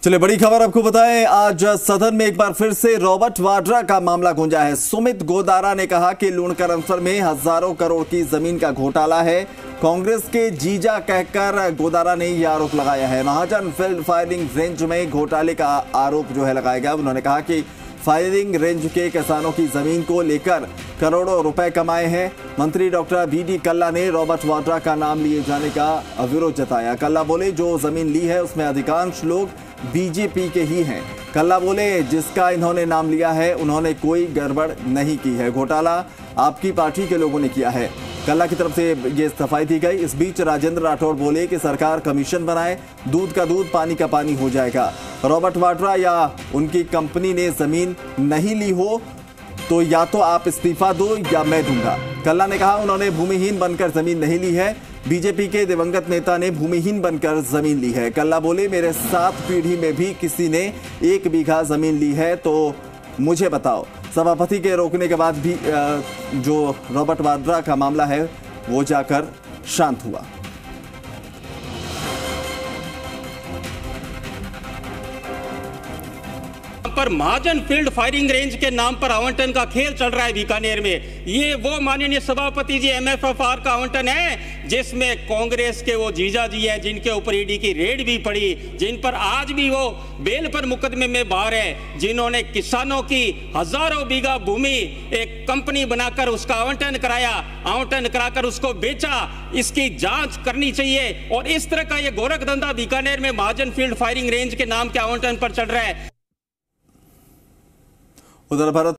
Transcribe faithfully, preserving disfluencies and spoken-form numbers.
चलिए बड़ी खबर आपको बताएं। आज सदन में एक बार फिर से रॉबर्ट वाड्रा का मामला गूंजा है। सुमित गोदारा ने कहा कि लूणकर अंसर में हजारों करोड़ की जमीन का घोटाला है। कांग्रेस के जीजा कहकर गोदारा ने यह आरोप लगाया है। महाजन फील्ड फायरिंग रेंज में घोटाले का आरोप जो है लगाया गया। उन्होंने कहा कि फायरिंग रेंज के किसानों की जमीन को लेकर करोड़ों रुपए कमाए हैं। मंत्री डॉक्टर बी डी कल्ला ने रॉबर्ट वाड्रा का नाम लिए जाने का विरोध जताया। कल्ला बोले जो जमीन ली है उसमें अधिकांश लोग बीजेपी के ही हैं। कल्ला बोले जिसका इन्होंने नाम लिया है उन्होंने कोई गड़बड़ नहीं की है, घोटाला आपकी पार्टी के लोगों ने किया है। कल्ला की तरफ से ये सफाई दी गई। इस बीच राजेंद्र राठौड़ बोले कि सरकार कमीशन बनाए, दूध का दूध पानी का पानी हो जाएगा। रॉबर्ट वाड्रा या उनकी कंपनी ने जमीन नहीं ली हो तो या तो आप इस्तीफा दो या मैं दूंगा। कल्ला ने कहा उन्होंने भूमिहीन बनकर जमीन नहीं ली है, बीजेपी के दिवंगत नेता ने भूमिहीन बनकर जमीन ली है। कल्ला बोले मेरे सात पीढ़ी में भी किसी ने एक बीघा जमीन ली है तो मुझे बताओ। सभापति के रोकने के बाद भी जो रॉबर्ट वाड्रा का मामला है वो जाकर शांत हुआ। पर महाजन फील्ड फायरिंग रेंज के नाम पर आवंटन का खेल चल रहा है बीकानेर में। ये वो माननीय सभापति जी एम एफ एफ आर का आवंटन है जिसमें कांग्रेस के वो जीजा जी हैं जिनके ऊपर ईडी की रेड भी पड़ी, जिन पर आज भी वो बेल पर मुकदमे में बाहर है, जिन्होंने किसानों की हजारों बीघा भूमि एक कंपनी बनाकर उसका आवंटन कराया, आवंटन कराकर उसको बेचा। इसकी जांच करनी चाहिए। और इस तरह का ये गोरख धंधा बीकानेर में महाजन फील्ड फायरिंग रेंज के नाम के आवंटन पर चल रहा है। उधर भारत